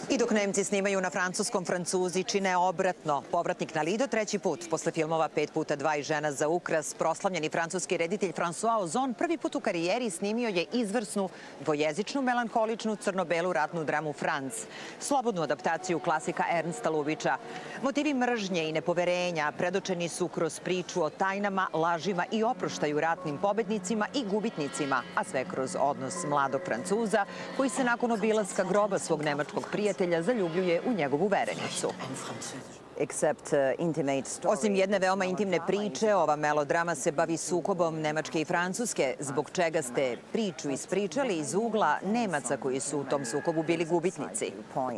I dok Nemci snimaju na francuskom, Francuzi čine obratno. Povratnik na Lido treći put. Posle filmova 5x2 i Žena za ukras, proslavljeni francuski reditelj François Ozon prvi put u karijeri snimio je izvrsnu, dvojezičnu, melanholičnu, crno-belu ratnu dramu Franc. Slobodnu adaptaciju klasika Ernsta Lubitša. Motivi mržnje i nepoverenja predočeni su kroz priču o tajnama, lažima i oproštaju ratnim pobednicima i gubitnicima, a sve kroz odnos mladog Francuza koji se nakon obilaska groba svog nemačkog prijatelja zaljubljuje u njegovu verenicu. Osim jedne veoma intimne priče, ova melodrama se bavi sukobom Nemačke i Francuske, zbog čega ste priču ispričali iz ugla Nemaca koji su u tom sukobu bili gubitnici.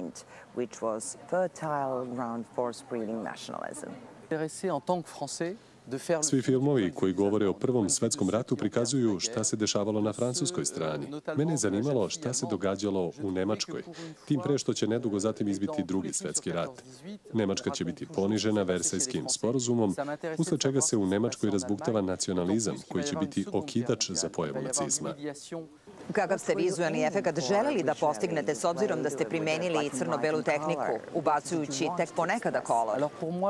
Svi filmovi koji govore o Prvom svetskom ratu prikazuju šta se dešavalo na francuskoj strani. Mene je zanimalo šta se događalo u Nemačkoj, tim pre što će nedugo zatim izbiti Drugi svetski rat. Nemačka će biti ponižena Versajskim sporazumom, usled čega se u Nemačkoj razbuktava nacionalizam koji će biti okidač za pojavu nacizma. Kakav ste vizualni efekat želeli da postignete s obzirom da ste primenili crno-belu tehniku, ubacujući tek ponekada kolor?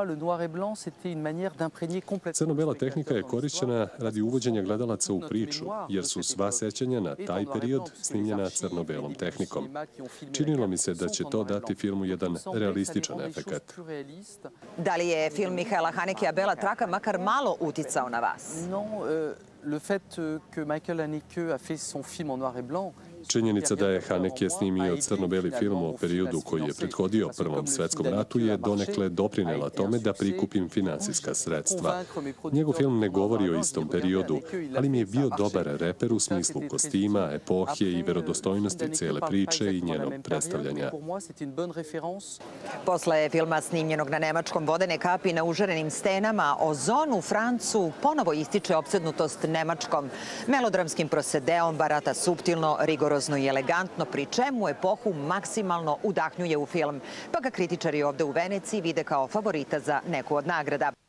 Crno-bela tehnika je korišćena radi uvođenja gledalaca u priču, jer su sva sećanja na taj period snimljena crno-belom tehnikom. Činilo mi se da će to dati filmu jedan realističan efekat. Da li je film Mihaela Hanekea Bela traka makar malo uticao na vas? Le fait que Michael Haneke a fait son film en noir et blanc. Činjenica da je Haneke snimio crno-beli film o periodu koji je prethodio Prvom svetskom ratu je donekle doprinela tome da prikupim finansijska sredstva. Njegov film ne govori o istom periodu, ali mi je bio dobar reper u smislu kostima, epohe i verodostojnosti cele priče i njenog predstavljanja. Posle filma snimljenog na nemačkom Vodene kapi na užarenim stenama, Ozon u Francu ponovo ističe opsednutost nemačkom. Melodramskim prosedeom barata suptilno, rigorozno i elegantno, pri čemu epohu maksimalno udahnjuje u film, pa ga kritičari ovde u Veneciji vide kao favorita za neku od nagrada.